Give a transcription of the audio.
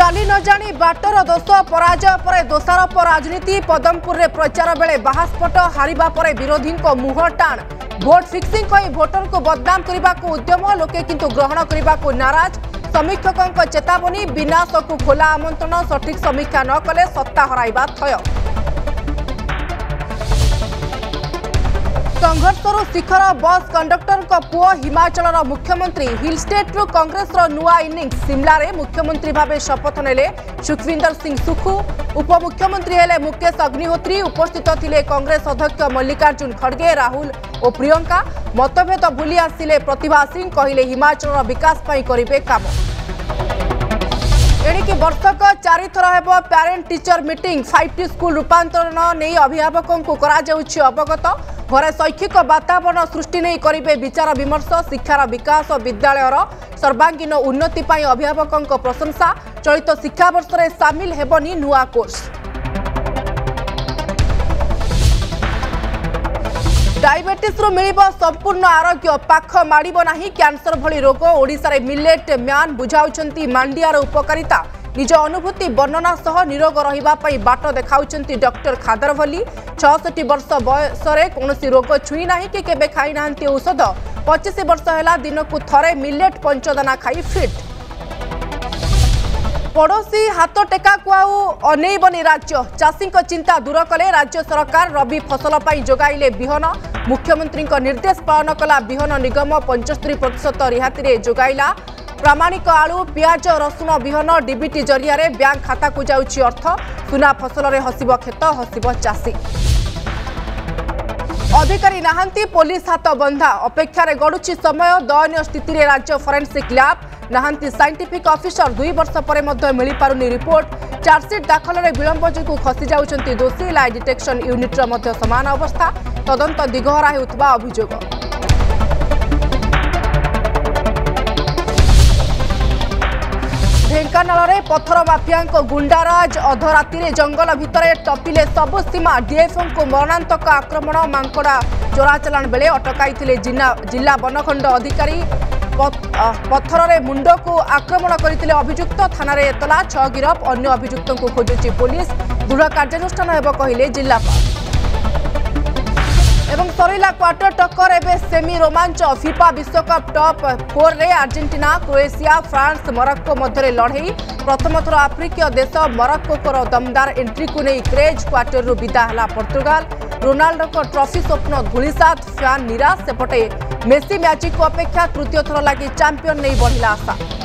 चाली न जानी बाटर दोष पराजय पर दोषारोप राजनीति पदमपुर रे प्रचार बेले बाहास्पट हारिबा पर विरोधी मुह टाण भोट फिक्सिंग कही भोटर को बदनाम करने को उद्यम लोके किंतु ग्रहण करने को नाराज समीक्षकों चेतावनी विनाश को खोला आमंत्रण सठिक समीक्षा न कले सत्ता हराइबा थय संघर्षर शिखर बस कंडक्टर पुओ हिमाचल मुख्यमंत्री हिल स्टेट रु कांग्रेस नुआ इनिंग्स शिमला रे मुख्यमंत्री भावे शपथ नेले सुखविंदर सिंह सुखू उपमुख्यमंत्री हेले मुकेश अग्निहोत्री उपस्थित थिले कांग्रेस अध्यक्ष मल्लिकार्जुन खड़गे राहुल और प्रियंका मतभेद भूली आसिले प्रतिभा सिंह कहले हिमाचल विकास पई करिवे काम एणिकी वर्षक 4 थर हेब parent teacher meeting 5T school रूपांतरण नहीं अभिभावकों को करा जाउछि अवगत घरे शैक्षिक वातावरण सृष्टि नहीं करिवे विचार विमर्श शिक्षार विकास विद्यालयर सर्वांगीन उन्नति पाई अभिभावकों प्रशंसा चलित शिक्षा वर्ष रे सामिल हेबनी नुआ कोर्स डायबिटीज रु मिलिब संपूर्ण आरोग्य पाख माड़िब नाही कैंसर भली रोग ओडिशा रे मिलेट म्यान बुझाउछंती मांडियार उपकारिता निज अनुभूति वर्णना सह निरोग रहिबा पई बाट देखाउछंती डॉक्टर खादरभली 66 वर्ष बयस रे कोनोसी रोग छुई नाही कि केबे खाई नाहंती औषध 25 वर्ष हैला दिन को थरे मिलेट पंचदाना खाई फिट पड़ोसी हाथ टेका को अनेबनी राज्य चाषी चिंता दूर कले राज्य सरकार रबी फसल पर जोगाइले बिहन मुख्यमंत्री निर्देश पालन कला बिहन निगम 75% रिहाती जोगाइला प्रामाणिक आलू पियाज रसुण बिहन डीबीटी जरिया रे बैंक खाता को जाउछि अर्थ सुना फसल रे हसिब खेत हसिब चाषी अधिकारी नाहांती पुलिस हाथ बंधा अपेक्षा रे गडुछि समय दयनीय स्थिति रे राज्य फोरेंसिक लैब नाहांती साइंटिफिक ऑफिसर 2 वर्ष पर मिल पारुनी रिपोर्ट चार्जसीट दाखल रे विलंब जो खसी जाउछंती दोषी लाई डिटेक्शन यूनिट रो मध्य समान अवस्था तदंत दिगहरा हेउथबा अभियोग ढेंकानाल रे पत्थर माफिया गुंडाराज अधराति जंगल भितर टपिले सबु सीमा डीएफओ को मरणांतक आक्रमण मांकड़ा चोराचालाण बेले अटकाई जिला वनखंड अधिकारी पत्थर रे मुंड को आक्रमण करते अभियुक्त थाना रे एतला 6 गिरफ अन्य अभियुक्तों को खोजुची पुलिस दृढ़ कार्यानुष्ठान हेब कहिले जिल्लापाल एवं सरिला क्वार्टर टक्कर एवं सेमी रोमांच फिफा विश्वकप टॉप 4 रे अर्जेंटीना क्रोएशिया फ्रांस मोरक्को मध्य लड़ई प्रथम थर आफ्रिकीय देश मोरक्को को दमदार एंट्री को नहीं क्रेज क्वार्टर रु विदा है पोर्तुगाल रोनाल्डो को ट्रॉफी स्वप्न धूलिसात फैन निराश सेपटे मेसी मैजिक अपेक्षा तृतीय थर लगी चैंपियन नहीं बढ़िला आशा।